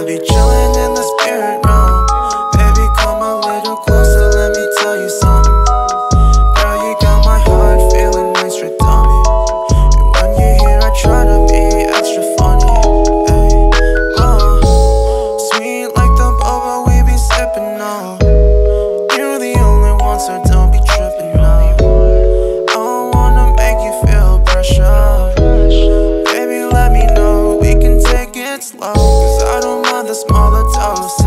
be chillin' in the spirit realm. Baby, come a little closer, let me tell you something. Girl, you got my heart feeling extra dummy. And when you're here, I try to be extra funny. Ay, sweet like the boba we be sippin' on. You're the only one, so don't be trippin' now. I don't wanna make you feel pressure. Baby, let me know, we can take it slow, 'cause I don't mind the smaller dose.